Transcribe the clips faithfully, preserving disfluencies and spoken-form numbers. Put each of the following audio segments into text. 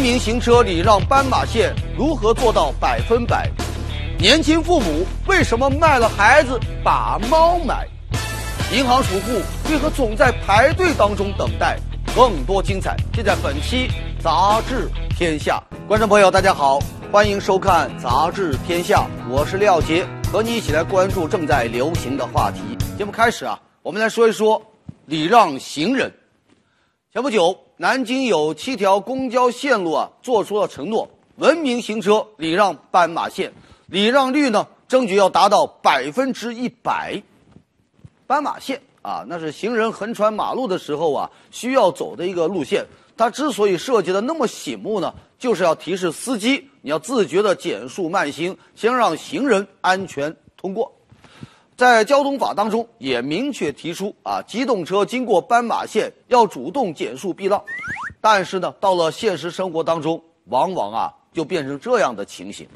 明行车礼让斑马线如何做到百分百？年轻父母为什么卖了孩子把猫买？银行储户为何总在排队当中等待？更多精彩尽在本期《杂志天下》。观众朋友，大家好，欢迎收看《杂志天下》，我是廖杰，和你一起来关注正在流行的话题。节目开始啊，我们来说一说礼让行人。前不久，南京有七条公交线路啊，做出了承诺，文明行车，礼让斑马线，礼让率呢，争取要达到百分之一百。斑马线啊，那是行人横穿马路的时候啊，需要走的一个路线。它之所以设计的那么醒目呢，就是要提示司机，你要自觉的减速慢行，先让行人安全通过。在交通法当中也明确提出啊，机动车经过斑马线要主动减速避让。但是呢，到了现实生活当中，往往啊就变成这样的情形。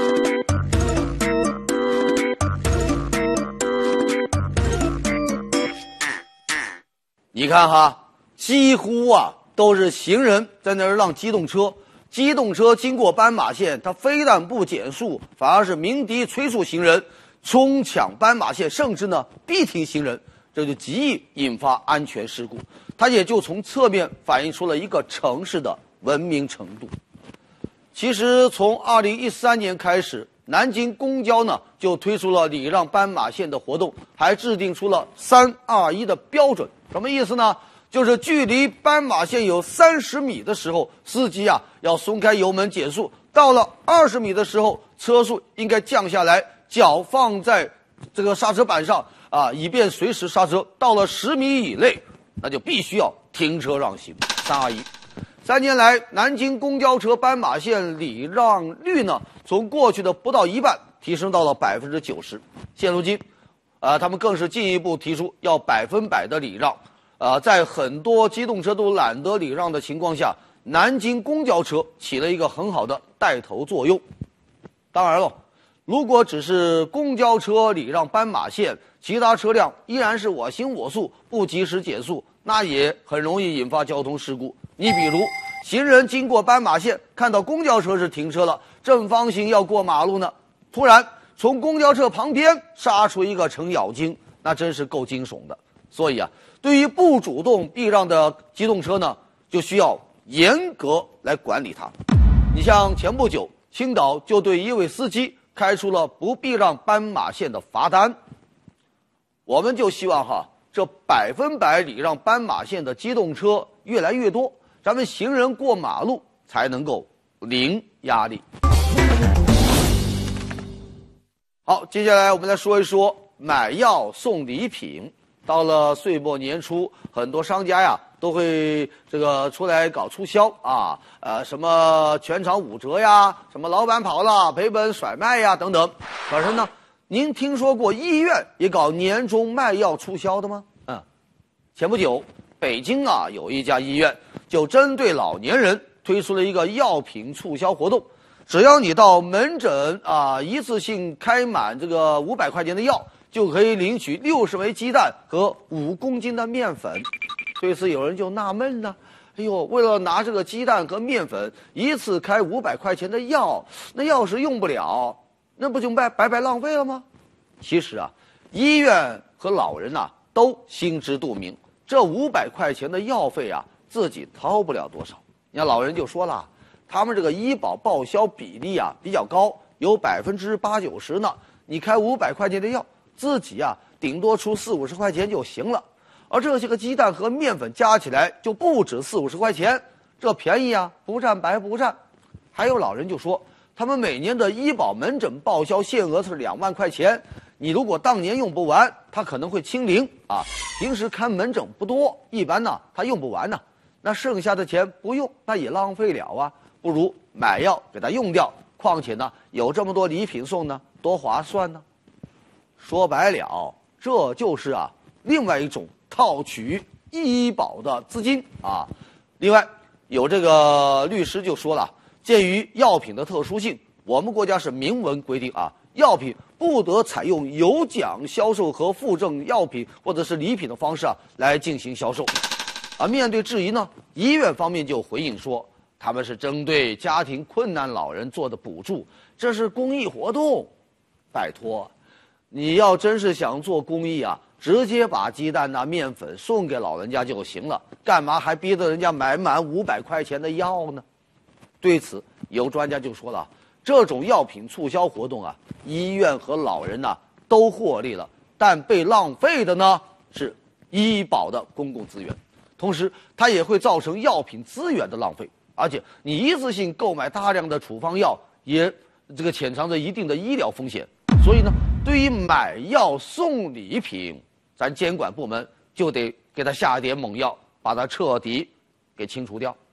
你看哈，几乎啊都是行人在那儿让机动车，机动车经过斑马线，它非但不减速，反而是鸣笛催促行人冲抢斑马线，甚至呢逼停行人，这就极易引发安全事故。它也就从侧面反映出了一个城市的文明程度。其实从二零一三年开始，南京公交呢就推出了礼让斑马线的活动，还制定出了三二一的标准。什么意思呢？就是距离斑马线有三十米的时候，司机啊要松开油门减速；到了二十米的时候，车速应该降下来，脚放在这个刹车板上啊，以便随时刹车。到了十米以内，那就必须要停车让行。三二一。三年来，南京公交车斑马线礼让率呢，从过去的不到一半提升到了百分之九十。现如今，啊，他们更是进一步提出要百分百的礼让。啊，在很多机动车都懒得礼让的情况下，南京公交车起了一个很好的带头作用。当然了，如果只是公交车礼让斑马线，其他车辆依然是我行我素，不及时减速，那也很容易引发交通事故。你比如，行人经过斑马线，看到公交车是停车了，正方形要过马路呢，突然从公交车旁边杀出一个程咬金，那真是够惊悚的。所以啊，对于不主动避让的机动车呢，就需要严格来管理它。你像前不久，青岛就对一位司机开出了不避让斑马线的罚单。我们就希望哈，这百分百礼让斑马线的机动车越来越多，咱们行人过马路才能够零压力。好，接下来我们来说一说买药送礼品。到了岁末年初，很多商家呀都会这个出来搞促销啊，呃，什么全场五折呀，什么老板跑了赔本甩卖呀等等。可是呢，您听说过医院也搞年终卖药促销的吗？嗯，前不久，北京啊有一家医院就针对老年人推出了一个药品促销活动，只要你到门诊啊一次性开满这个五百块钱的药，就可以领取六十枚鸡蛋和五公斤的面粉。对此，有人就纳闷了：哎呦，为了拿这个鸡蛋和面粉，一次开五百块钱的药，那要是用不了，那不就白白白浪费了吗？其实啊，医院和老人呐、啊、都心知肚明，这五百块钱的药费啊，自己掏不了多少。你看老人就说了，他们这个医保报销比例啊比较高，有百分之八九十呢。你开五百块钱的药，自己啊顶多出四五十块钱就行了，而这些个鸡蛋和面粉加起来就不止四五十块钱，这便宜啊不占白不占。还有老人就说，他们每年的医保门诊报销限额是两万块钱，你如果当年用不完，他可能会清零啊。平时看门诊不多，一般呢他用不完呢，那剩下的钱不用，那也浪费了啊，不如买药给他用掉。况且呢，有这么多礼品送呢，多划算呢。说白了，这就是啊另外一种套取医保的资金啊。另外，有这个律师就说了，鉴于药品的特殊性，我们国家是明文规定啊，药品不得采用有奖销售和附赠药品或者是礼品的方式啊来进行销售。啊，面对质疑呢，医院方面就回应说， 他们是针对家庭困难老人做的补助，这是公益活动。拜托，你要真是想做公益啊，直接把鸡蛋呐、面粉送给老人家就行了，干嘛还逼着人家买满五百块钱的药呢？对此，有专家就说了，这种药品促销活动啊，医院和老人呐、啊、都获利了，但被浪费的呢是医保的公共资源，同时它也会造成药品资源的浪费，而且你一次性购买大量的处方药，也这个潜藏着一定的医疗风险。所以呢，对于买药送礼品，咱监管部门就得给他下点猛药，把它彻底给清除掉。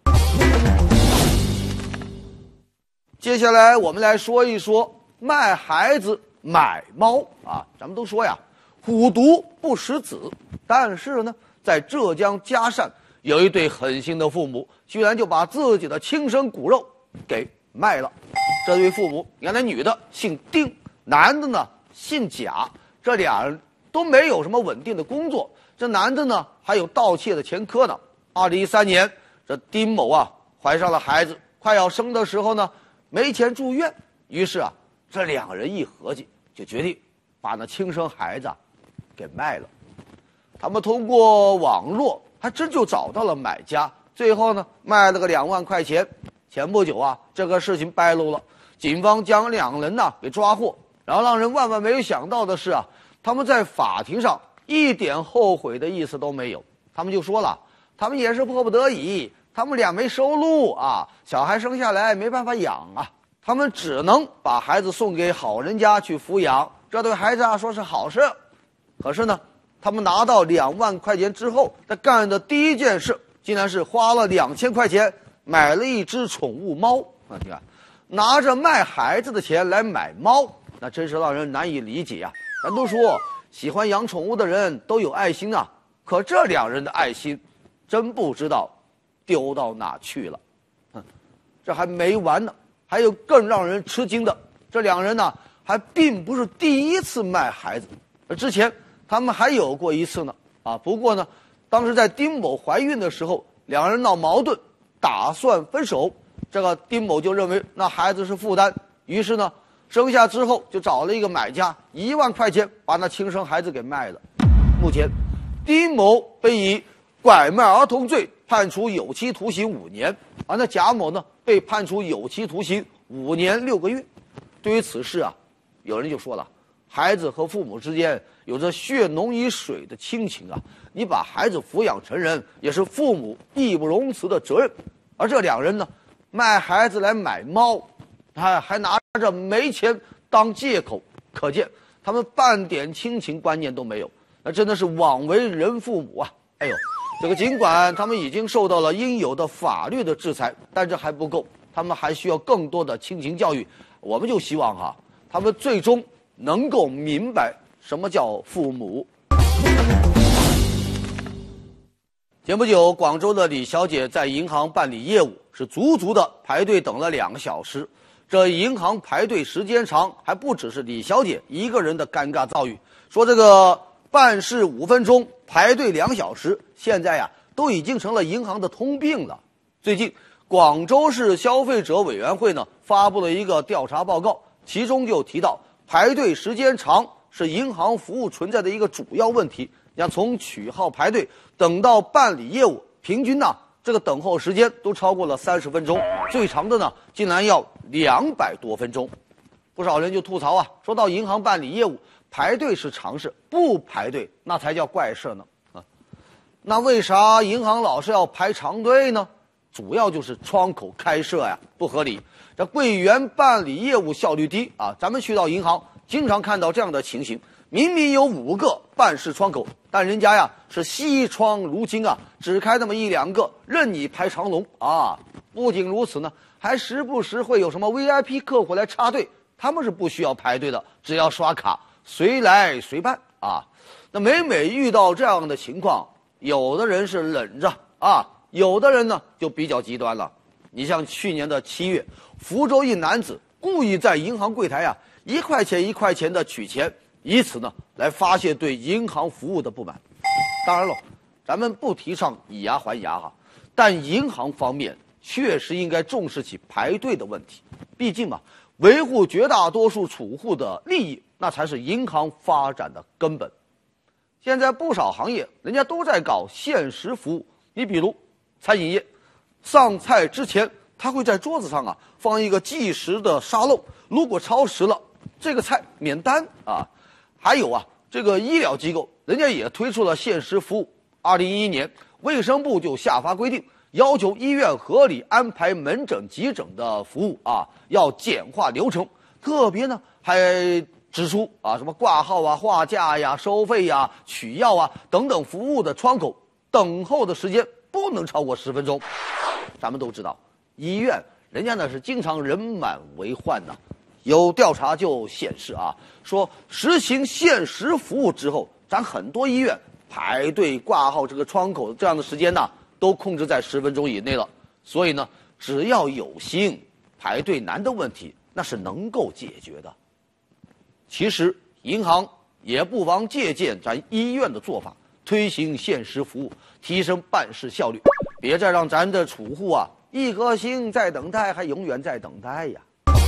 接下来我们来说一说卖孩子买猫啊，咱们都说呀，虎毒不食子，但是呢，在浙江嘉善有一对狠心的父母，居然就把自己的亲生骨肉给卖了。这对父母，原来女的姓丁，男的呢姓贾，这俩人都没有什么稳定的工作。这男的呢还有盗窃的前科呢。二零一三年，这丁某啊怀上了孩子，快要生的时候呢，没钱住院，于是啊，这两人一合计，就决定把那亲生孩子啊给卖了。他们通过网络还真就找到了买家，最后呢卖了个两万块钱。前不久啊，这个事情败露了，警方将两人呢给抓获。然后让人万万没有想到的是啊，他们在法庭上一点后悔的意思都没有。他们就说了，他们也是迫不得已，他们俩没收入啊，小孩生下来没办法养啊，他们只能把孩子送给好人家去抚养，这对孩子啊说是好事。可是呢，他们拿到两万块钱之后，他干的第一件事竟然是花了两千块钱买了一只宠物猫啊！你看，拿着卖孩子的钱来买猫，那真是让人难以理解啊！咱都说喜欢养宠物的人都有爱心啊，可这两人的爱心，真不知道丢到哪去了。哼，这还没完呢，还有更让人吃惊的，这两人呢还并不是第一次卖孩子，而之前他们还有过一次呢。啊，不过呢，当时在丁某怀孕的时候，两人闹矛盾，打算分手。这个丁某就认为那孩子是负担，于是呢，生下之后就找了一个买家，一万块钱把那亲生孩子给卖了。目前，丁某被以拐卖儿童罪判处有期徒刑五年，而那贾某呢被判处有期徒刑五年六个月。对于此事啊，有人就说了，孩子和父母之间有着血浓于水的亲情啊，你把孩子抚养成人，也是父母义不容辞的责任。而这两人呢，卖孩子来买猫，还还拿着没钱当借口，可见他们半点亲情观念都没有，那真的是枉为人父母啊！哎呦，这个尽管他们已经受到了应有的法律的制裁，但这还不够，他们还需要更多的亲情教育。我们就希望哈、啊，他们最终能够明白什么叫父母。前不久，广州的李小姐在银行办理业务，是足足的排队等了两个小时。这银行排队时间长，还不只是李小姐一个人的尴尬遭遇。说这个办事五分钟，排队两小时，现在呀都已经成了银行的通病了。最近，广州市消费者委员会呢发布了一个调查报告，其中就提到排队时间长是银行服务存在的一个主要问题。像从取号排队等到办理业务，平均呢这个等候时间都超过了三十分钟，最长的呢竟然要两百多分钟。不少人就吐槽啊，说到银行办理业务，排队是常事，不排队那才叫怪事呢啊！那为啥银行老是要排长队呢？主要就是窗口开设呀不合理，这柜员办理业务效率低啊。咱们去到银行，经常看到这样的情形。明明有五个办事窗口，但人家呀是西窗如金啊，只开那么一两个，任你排长龙啊！不仅如此呢，还时不时会有什么 V I P 客户来插队，他们是不需要排队的，只要刷卡，随来随办啊。那每每遇到这样的情况，有的人是忍着啊，有的人呢就比较极端了。你像去年的七月，福州一男子故意在银行柜台啊一块钱一块钱的取钱。以此呢来发泄对银行服务的不满。当然了，咱们不提倡以牙还牙哈，但银行方面确实应该重视起排队的问题。毕竟啊，维护绝大多数储户的利益，那才是银行发展的根本。现在不少行业人家都在搞限时服务，你比如餐饮业，上菜之前他会在桌子上啊放一个计时的沙漏，如果超时了，这个菜免单啊。还有啊，这个医疗机构人家也推出了限时服务。二零一一年，卫生部就下发规定，要求医院合理安排门诊、急诊的服务啊，要简化流程。特别呢，还指出啊，什么挂号啊、划价呀、收费呀、取药啊等等服务的窗口，等候的时间不能超过十分钟。咱们都知道，医院人家那是经常人满为患呐。有调查就显示啊，说实行限时服务之后，咱很多医院排队挂号这个窗口这样的时间呢，都控制在十分钟以内了。所以呢，只要有心，排队难的问题那是能够解决的。其实银行也不妨借鉴咱医院的做法，推行限时服务，提升办事效率，别再让咱的储户啊一颗心在等待，还永远在等待呀。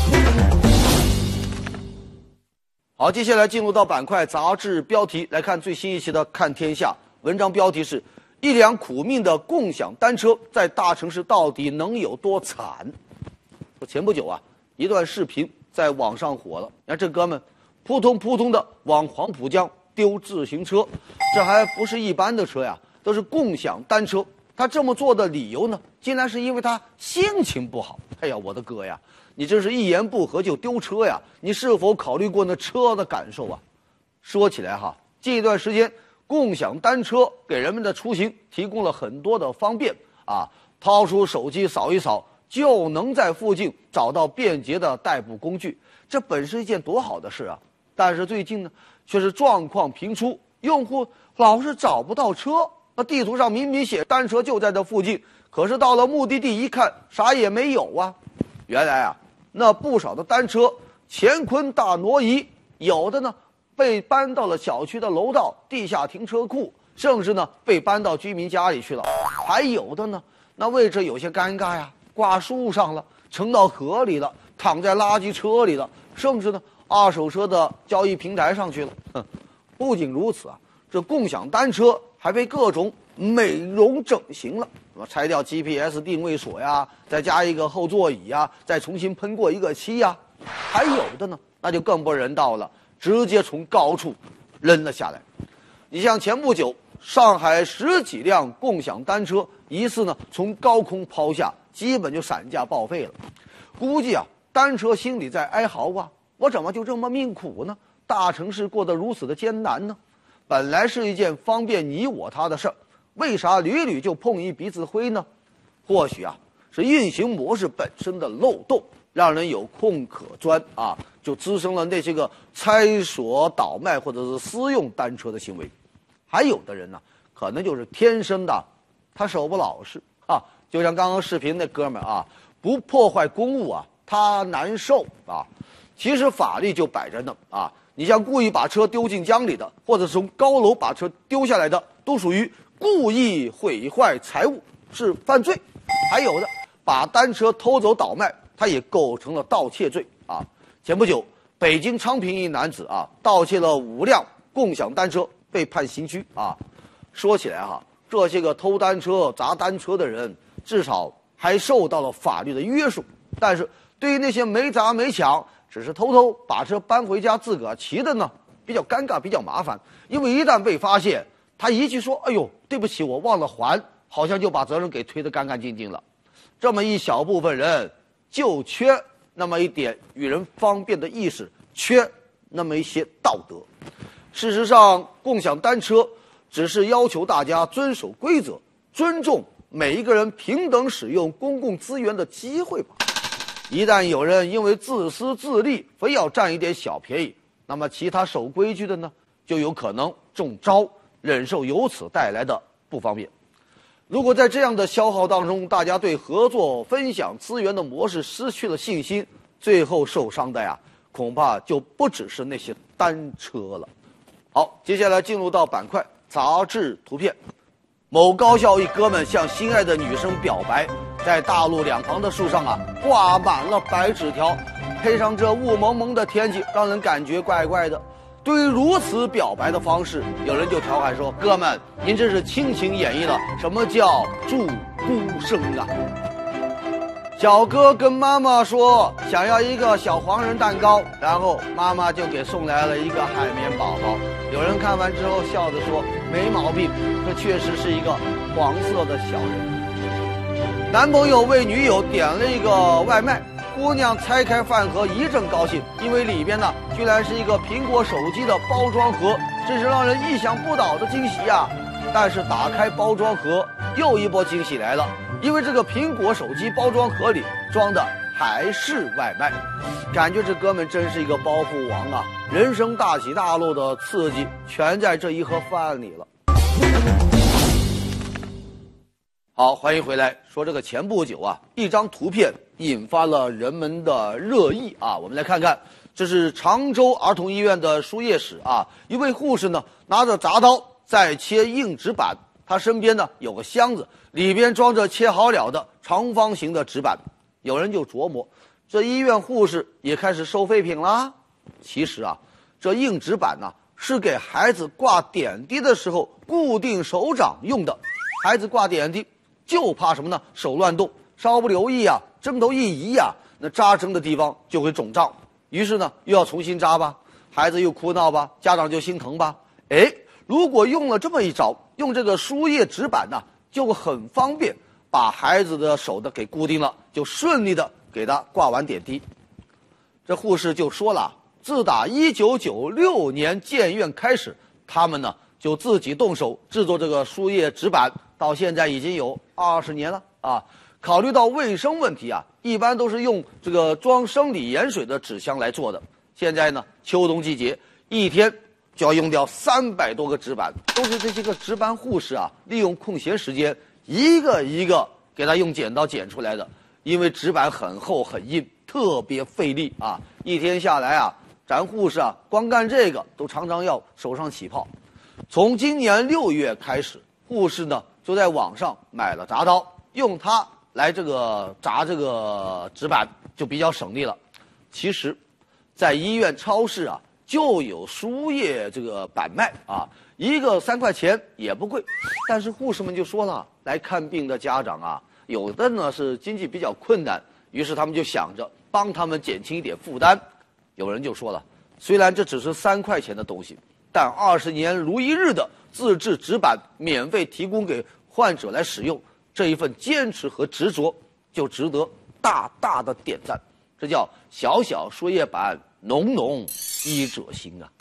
好，接下来进入到板块杂志标题，来看最新一期的《看天下》。文章标题是“一辆苦命的共享单车在大城市到底能有多惨”。前不久啊，一段视频在网上火了，你看这哥们扑通扑通的往黄浦江丢自行车，这还不是一般的车呀，都是共享单车。他这么做的理由呢，竟然是因为他心情不好。哎呀，我的哥呀！你这是一言不合就丢车呀！你是否考虑过那车的感受啊？说起来哈，这段时间共享单车给人们的出行提供了很多的方便啊，掏出手机扫一扫，就能在附近找到便捷的代步工具，这本是一件多好的事啊！但是最近呢，却是状况频出，用户老是找不到车。那地图上明明写单车就在这附近，可是到了目的地一看，啥也没有啊！原来啊，那不少的单车乾坤大挪移，有的呢被搬到了小区的楼道、地下停车库，甚至呢被搬到居民家里去了。还有的呢，那位置有些尴尬呀，挂树上了，沉到河里了，躺在垃圾车里了，甚至呢二手车的交易平台上去了。哼，不仅如此啊，这共享单车还被各种美容整形了，什么拆掉 G P S 定位锁呀，再加一个后座椅呀，再重新喷过一个漆呀，还有的呢，那就更不人道了，直接从高处扔了下来。你像前不久，上海十几辆共享单车疑似呢从高空抛下，基本就散架报废了。估计啊，单车心里在哀嚎啊，我怎么就这么命苦呢？大城市过得如此的艰难呢？本来是一件方便你我他的事儿，为啥屡屡就碰一鼻子灰呢？或许啊，是运行模式本身的漏洞，让人有空可钻啊，就滋生了那些个拆锁倒卖或者是私用单车的行为。还有的人呢，可能就是天生的，他手不老实啊，就像刚刚视频那哥们儿啊，不破坏公物啊，他难受啊。其实法律就摆着呢啊。你像故意把车丢进江里的，或者从高楼把车丢下来的，都属于故意毁坏财物，是犯罪。还有的把单车偷走倒卖，他也构成了盗窃罪啊。前不久，北京昌平一男子啊，盗窃了五辆共享单车，被判刑拘啊。说起来哈，这些个偷单车、砸单车的人，至少还受到了法律的约束。但是对于那些没砸没抢，只是偷偷把车搬回家自个儿骑的呢，比较尴尬，比较麻烦。因为一旦被发现，他一句说：“哎呦，对不起，我忘了还”，好像就把责任给推得干干净净了。这么一小部分人，就缺那么一点与人方便的意识，缺那么一些道德。事实上，共享单车只是要求大家遵守规则，尊重每一个人平等使用公共资源的机会吧。一旦有人因为自私自利，非要占一点小便宜，那么其他守规矩的呢，就有可能中招，忍受由此带来的不方便。如果在这样的消耗当中，大家对合作分享资源的模式失去了信心，最后受伤的呀，恐怕就不只是那些单车了。好，接下来进入到板块杂志图片。某高校一哥们向心爱的女生表白， 在大路两旁的树上啊，挂满了白纸条，配上这雾蒙蒙的天气，让人感觉怪怪的。对于如此表白的方式，有人就调侃说：“哥们，您这是倾情演绎了什么叫祝孤生啊！”小哥跟妈妈说想要一个小黄人蛋糕，然后妈妈就给送来了一个海绵宝宝。有人看完之后笑着说：“没毛病，这确实是一个黄色的小人。”男朋友为女友点了一个外卖，姑娘拆开饭盒一阵高兴，因为里边呢居然是一个苹果手机的包装盒，真是让人意想不到的惊喜呀！但是打开包装盒，又一波惊喜来了，因为这个苹果手机包装盒里装的还是外卖。感觉这哥们真是一个包袱王啊，人生大起大落的刺激全在这一盒饭里了。好，欢迎回来。说这个前不久啊，一张图片引发了人们的热议啊。我们来看看，这是常州儿童医院的输液室啊。一位护士呢拿着铡刀在切硬纸板，他身边呢有个箱子，里边装着切好了的长方形的纸板。有人就琢磨，这医院护士也开始收废品啦。其实啊，这硬纸板呢是给孩子挂点滴的时候固定手掌用的。孩子挂点滴就怕什么呢？手乱动，稍不留意啊，针头一移啊，那扎针的地方就会肿胀。于是呢，又要重新扎吧，孩子又哭闹吧，家长就心疼吧。哎，如果用了这么一招，用这个输液纸板呢，就很方便，把孩子的手的给固定了，就顺利的给他挂完点滴。这护士就说了，自打一九九六年建院开始，他们呢就自己动手制作这个输液纸板，到现在已经有二十年了啊。考虑到卫生问题啊，一般都是用这个装生理盐水的纸箱来做的。现在呢，秋冬季节，一天就要用掉三百多个纸板，都是这些个值班护士啊，利用空闲时间一个一个给他用剪刀剪出来的。因为纸板很厚很硬，特别费力啊，一天下来啊，咱护士啊，光干这个都常常要手上起泡。从今年六月开始，护士呢就在网上买了铡刀，用它来这个铡这个纸板，就比较省力了。其实，在医院超市啊就有输液这个板卖啊，一个三块钱也不贵。但是护士们就说了，来看病的家长啊，有的呢是经济比较困难，于是他们就想着帮他们减轻一点负担。有人就说了，虽然这只是三块钱的东西，但二十年如一日的自制纸板免费提供给患者来使用，这一份坚持和执着就值得大大的点赞。这叫小小输液板，浓浓医者心啊。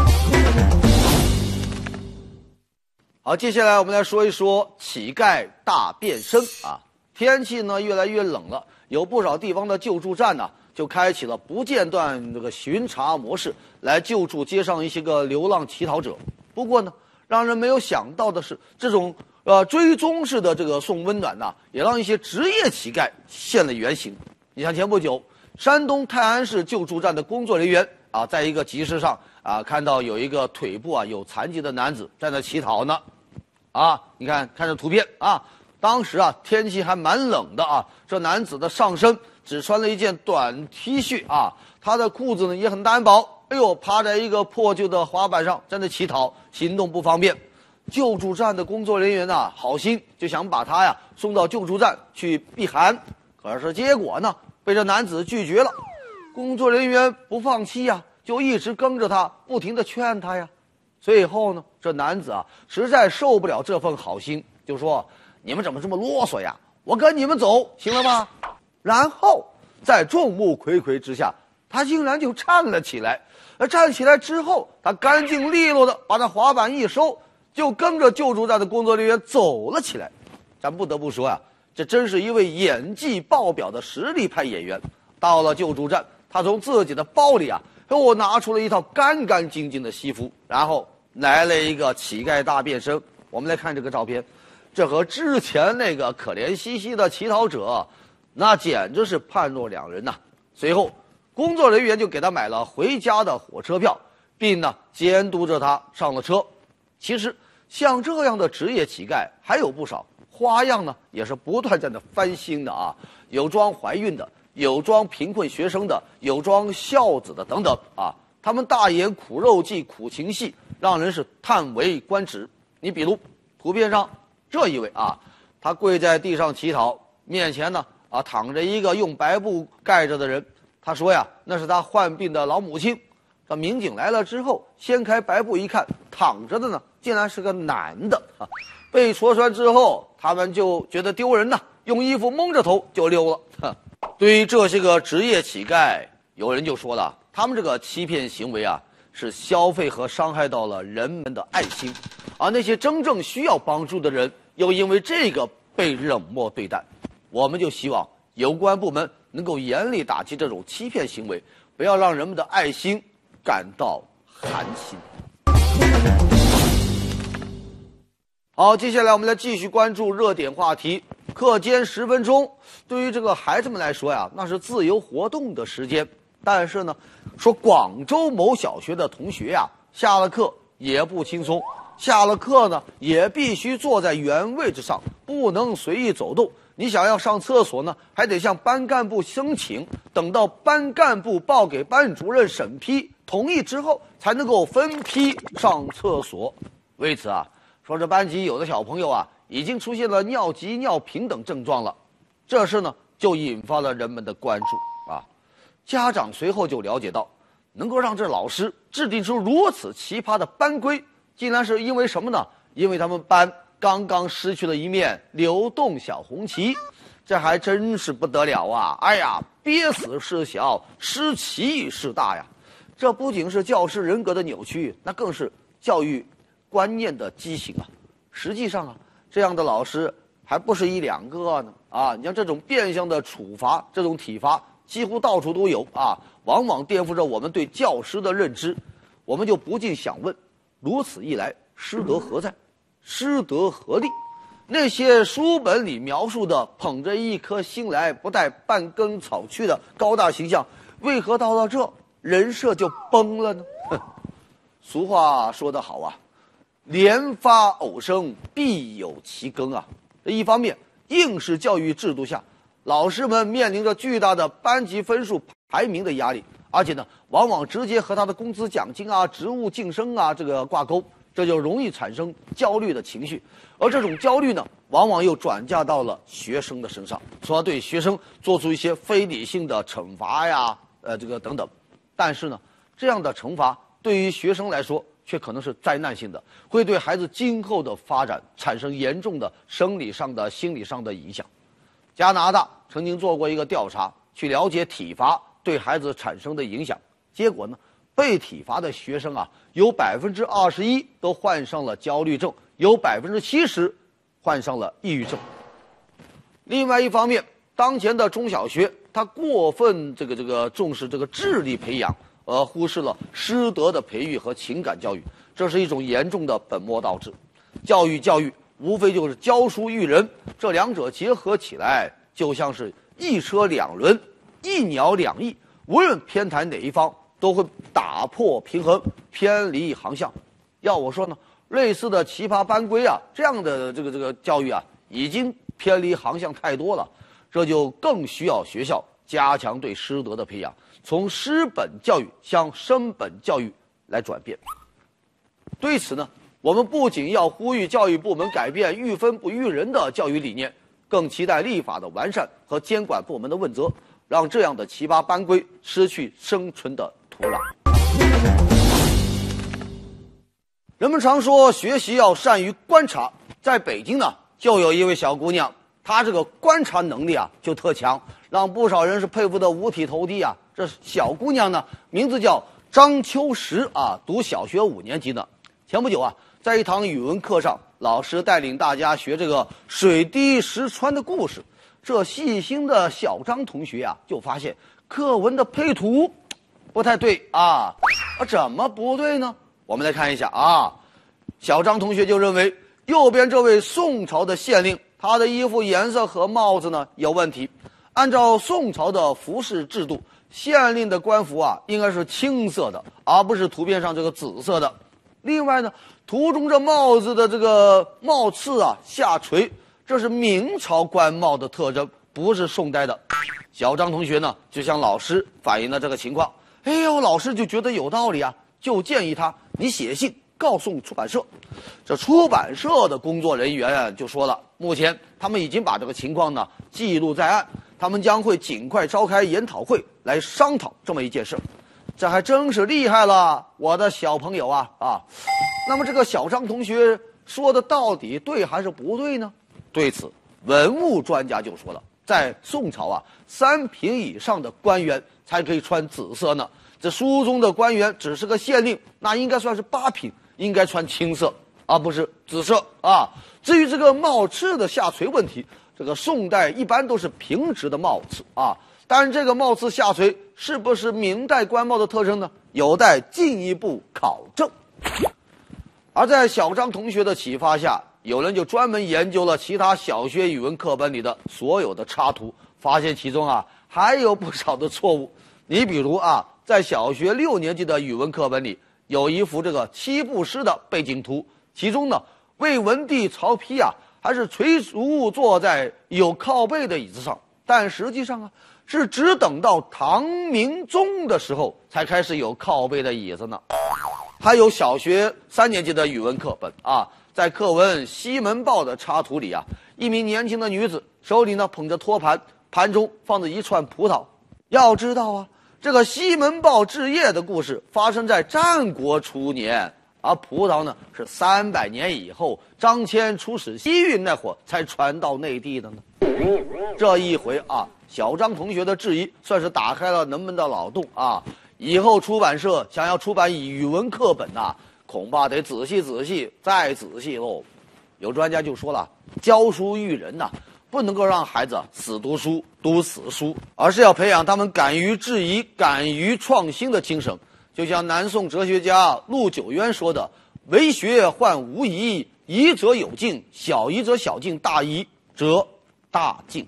好，接下来我们来说一说乞丐大变身啊。天气呢越来越冷了，有不少地方的救助站呢就开启了不间断这个巡查模式，来救助街上一些个流浪乞讨者。不过呢，让人没有想到的是，这种呃追踪式的这个送温暖呐，也让一些职业乞丐现了原形。你像前不久，山东泰安市救助站的工作人员啊，在一个集市上啊，看到有一个腿部啊有残疾的男子在那乞讨呢，啊，你看看这图片啊。当时啊，天气还蛮冷的啊，这男子的上身只穿了一件短 T 恤啊，他的裤子呢也很单薄，哎呦，趴在一个破旧的滑板上在那乞讨，行动不方便。救助站的工作人员呢，好心就想把他呀送到救助站去避寒，可是结果呢，被这男子拒绝了。工作人员不放弃呀，就一直跟着他，不停地劝他呀。最后呢，这男子啊实在受不了这份好心，就说：“你们怎么这么啰嗦呀？我跟你们走，行了吗？”然后在众目睽睽之下，他竟然就站了起来。而站起来之后，他干净利落的把那滑板一收，就跟着救助站的工作人员走了起来。咱不得不说呀，这真是一位演技爆表的实力派演员。到了救助站，他从自己的包里啊又拿出了一套干干净净的西服，然后来了一个乞丐大变身。我们来看这个照片，这和之前那个可怜兮兮的乞讨者，那简直是判若两人呐。随后，工作人员就给他买了回家的火车票，并呢监督着他上了车。其实，像这样的职业乞丐还有不少， 花样呢也是不断在那翻新的啊，有装怀孕的，有装贫困学生的，有装孝子的等等啊。他们大演苦肉计、苦情戏，让人是叹为观止。你比如图片上这一位啊，他跪在地上乞讨，面前呢啊躺着一个用白布盖着的人。他说呀，那是他患病的老母亲。这民警来了之后，掀开白布一看，躺着的呢，竟然是个男的啊！被戳穿之后，他们就觉得丢人呐，用衣服蒙着头就溜了。对于这些个职业乞丐，有人就说了，他们这个欺骗行为啊，是消费和伤害到了人们的爱心，而那些真正需要帮助的人，又因为这个被冷漠对待。我们就希望有关部门能够严厉打击这种欺骗行为，不要让人们的爱心感到寒心。好，接下来我们来继续关注热点话题。课间十分钟，对于这个孩子们来说呀，那是自由活动的时间。但是呢，说广州某小学的同学呀，下了课也不轻松，下了课呢也必须坐在原位置上，不能随意走动。你想要上厕所呢，还得向班干部申请，等到班干部报给班主任审批同意之后，才能够分批上厕所。为此啊，说这班级有的小朋友啊，已经出现了尿急、尿频等症状了。这事呢，就引发了人们的关注啊。家长随后就了解到，能够让这老师制定出如此奇葩的班规，竟然是因为什么呢？因为他们班刚刚失去了一面流动小红旗，这还真是不得了啊！哎呀，憋死事小，失其事大呀！这不仅是教师人格的扭曲，那更是教育观念的畸形啊！实际上啊，这样的老师还不是一两个呢啊！你像这种变相的处罚，这种体罚，几乎到处都有啊，往往颠覆着我们对教师的认知。我们就不禁想问：如此一来，师德何在？师德何力？那些书本里描述的捧着一颗心来不带半根草去的高大形象，为何到了这人设就崩了呢？俗话说得好啊，连发偶生，必有其根啊。这一方面，应试教育制度下，老师们面临着巨大的班级分数排名的压力，而且呢，往往直接和他的工资奖金啊、职务晋升啊这个挂钩。这就容易产生焦虑的情绪，而这种焦虑呢，往往又转嫁到了学生的身上，从而对学生做出一些非理性的惩罚呀，呃，这个等等。但是呢，这样的惩罚对于学生来说却可能是灾难性的，会对孩子今后的发展产生严重的生理上的、心理上的影响。加拿大曾经做过一个调查，去了解体罚对孩子产生的影响，结果呢，被体罚的学生啊，有百分之二十一都患上了焦虑症，有百分之七十患上了抑郁症。另外一方面，当前的中小学，它过分这个这个重视这个智力培养，而忽视了师德的培育和情感教育，这是一种严重的本末倒置。教育教育无非就是教书育人，这两者结合起来，就像是一车两轮，一鸟两翼，无论偏袒哪一方，都会打破平衡，偏离航向。要我说呢，类似的奇葩班规啊，这样的这个这个教育啊，已经偏离航向太多了。这就更需要学校加强对师德的培养，从师本教育向身本教育来转变。对此呢，我们不仅要呼吁教育部门改变育分不育人的教育理念，更期待立法的完善和监管部门的问责，让这样的奇葩班规失去生存的土壤。人们常说学习要善于观察，在北京呢，就有一位小姑娘，她这个观察能力啊就特强，让不少人是佩服得五体投地啊。这小姑娘呢，名字叫张秋实啊，读小学五年级呢。前不久啊，在一堂语文课上，老师带领大家学这个水滴石穿的故事。这细心的小张同学啊，就发现课文的配图不太对啊，啊，怎么不对呢？我们来看一下啊，小张同学就认为右边这位宋朝的县令，他的衣服颜色和帽子呢有问题。按照宋朝的服饰制度，县令的官服啊应该是青色的，而不是图片上这个紫色的。另外呢，图中这帽子的这个帽刺啊下垂，这这是明朝官帽的特征，不是宋代的。小张同学呢，就向老师反映了这个情况。哎呦，老师就觉得有道理啊，就建议他你写信告诉出版社。这出版社的工作人员就说了，目前他们已经把这个情况呢记录在案，他们将会尽快召开研讨会来商讨这么一件事。这还真是厉害了，我的小朋友啊啊！那么这个小张同学说的到底对还是不对呢？对此，文物专家就说了，在宋朝啊，三品以上的官员才可以穿紫色呢。这书中的官员只是个县令，那应该算是八品，应该穿青色，而不是紫色啊。至于这个帽翅的下垂问题，这个宋代一般都是平直的帽翅啊。但是这个帽翅下垂是不是明代官帽的特征呢？有待进一步考证。而在小张同学的启发下，有人就专门研究了其他小学语文课本里的所有的插图，发现其中啊还有不少的错误。你比如啊，在小学六年级的语文课本里，有一幅这个七步诗的背景图，其中呢，魏文帝曹丕啊还是垂足坐在有靠背的椅子上，但实际上啊。是只等到唐明宗的时候才开始有靠背的椅子呢。还有小学三年级的语文课本啊，在课文《西门豹》的插图里啊，一名年轻的女子手里呢捧着托盘，盘中放着一串葡萄。要知道啊，这个西门豹治邺的故事发生在战国初年，而葡萄呢是三百年以后张骞出使西域那会儿才传到内地的呢。这一回啊，小张同学的质疑算是打开了人们的脑洞啊！以后出版社想要出版语文课本呐、啊，恐怕得仔细仔细再仔细喽。有专家就说了，教书育人呐、啊，不能够让孩子死读书、读死书，而是要培养他们敢于质疑、敢于创新的精神。就像南宋哲学家陆九渊说的：“为学患无疑，疑者有尽，小疑者小尽，大疑则大进。”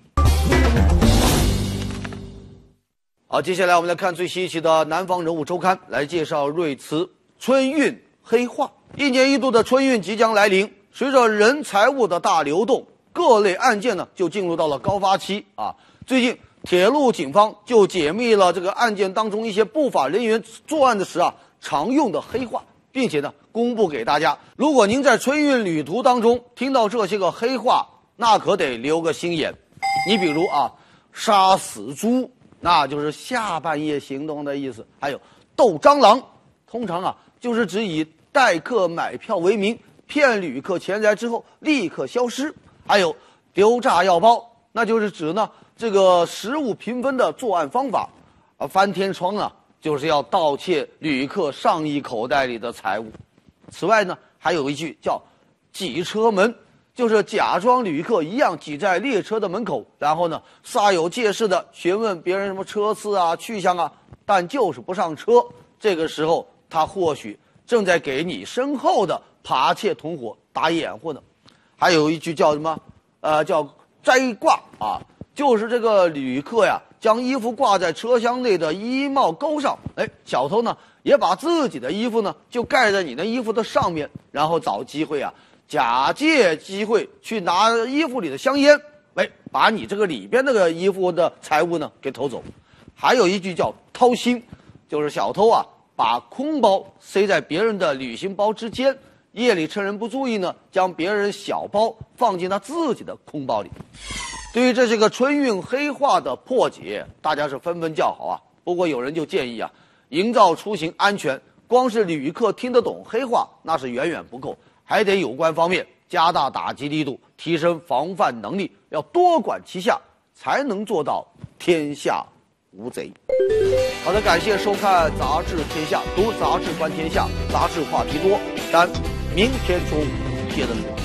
好，接下来我们来看最新一期的《南方人物周刊》，来介绍瑞慈春运黑化。一年一度的春运即将来临，随着人财物的大流动，各类案件呢就进入到了高发期啊。最近，铁路警方就解密了这个案件当中一些不法人员作案的时啊常用的黑话，并且呢公布给大家。如果您在春运旅途当中听到这些个黑话，那可得留个心眼。你比如啊，杀死猪。那就是下半夜行动的意思。还有斗蟑螂，通常啊就是指以代客买票为名，骗旅客钱财之后立刻消失。还有丢炸药包，那就是指呢这个食物平分的作案方法。而翻天窗呢，就是要盗窃旅客上衣口袋里的财物。此外呢，还有一句叫挤车门，就是假装旅客一样挤在列车的门口，然后呢煞有介事的询问别人什么车次啊、去向啊，但就是不上车。这个时候他或许正在给你身后的扒窃同伙打掩护呢。还有一句叫什么？呃，叫摘挂啊，就是这个旅客呀将衣服挂在车厢内的衣帽钩上，哎，小偷呢也把自己的衣服呢就盖在你的衣服的上面，然后找机会啊。假借机会去拿衣服里的香烟，哎，把你这个里边那个衣服的财物呢给偷走。还有一句叫掏心，就是小偷啊把空包塞在别人的旅行包之间，夜里趁人不注意呢，将别人小包放进他自己的空包里。对于这些个春运黑话的破解，大家是纷纷叫好啊。不过有人就建议啊，营造出行安全，光是旅客听得懂黑话那是远远不够。还得有关方面加大打击力度，提升防范能力，要多管齐下，才能做到天下无贼。好的，感谢收看《杂志天下》，读杂志观天下，杂志话题多，咱明天中午接着说。